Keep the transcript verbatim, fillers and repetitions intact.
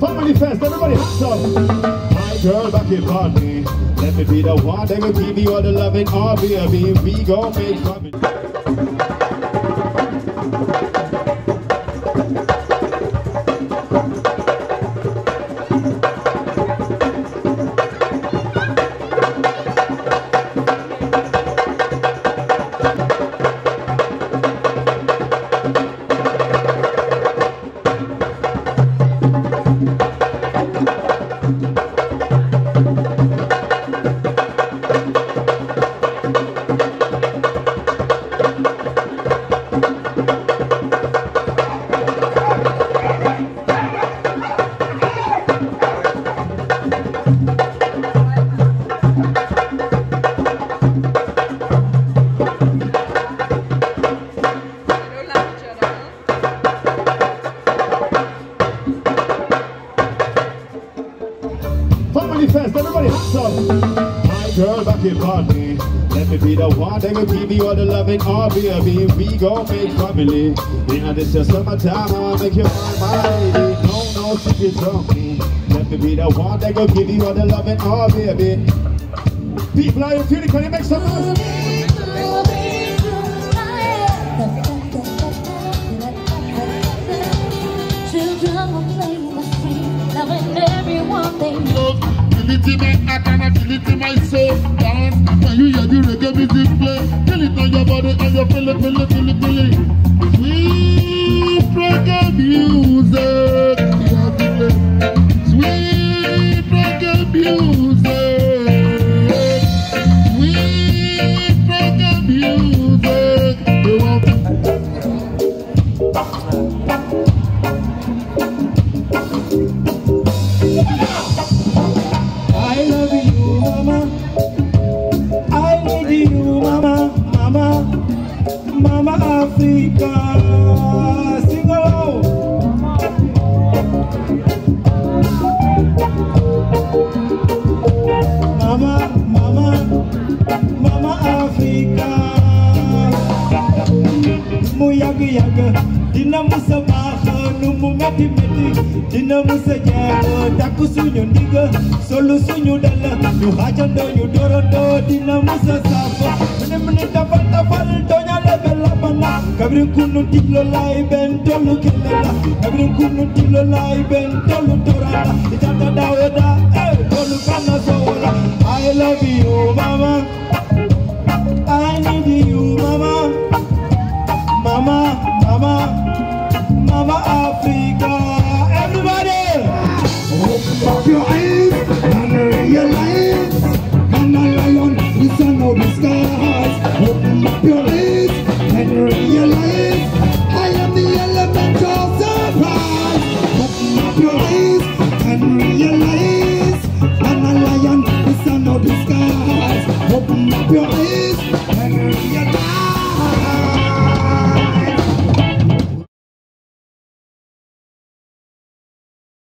Family fest, everybody hands up. My girl back in party. Let me be the one that will give you all the loving, all baby. We gon' make family. Fest, everybody hands up. My girl back in party. Let me be the one that will give you all the loving, all baby. We gon' make family. You know this is summertime, I wanna make you my lady. No, no secrets on me. Let me be the one that will give you all the loving, all baby. People, are you feeling? Can you make some noise? Children will play the street, loving everyone they know. Feel it in my heart and I feel it in my soul. Dance when you hear the reggae music play. Feel it on your body and you feel it, feel it, feel it, feel it. Sweet reggae music, you have to play. Sweet reggae music, sweet reggae music. You want to. I love you, mama. I need you, mama, mama, mama Africa. Sing along. Mama, mama, mama Africa. Muyaga yaga, dina musa baha, numu meti meti, dina musa jaga, daku sunyu niga, solu sunyu dala, nu hajando nu dorodo, dina musa safa, mene mene tafal tafal, tonya lebe labana, kabrin kunu tiglo lai ben tolu kelela, kabrin kunu tiglo lai ben tolu torana, itata daweda, eh, tolu kana sola. I love you, mama. I need you, mama. Mama, mama, mama Africa. Everybody, open up your eyes and realize I'm a lion, the son of the stars. Open up your eyes and realize I am the element of surprise. Open up your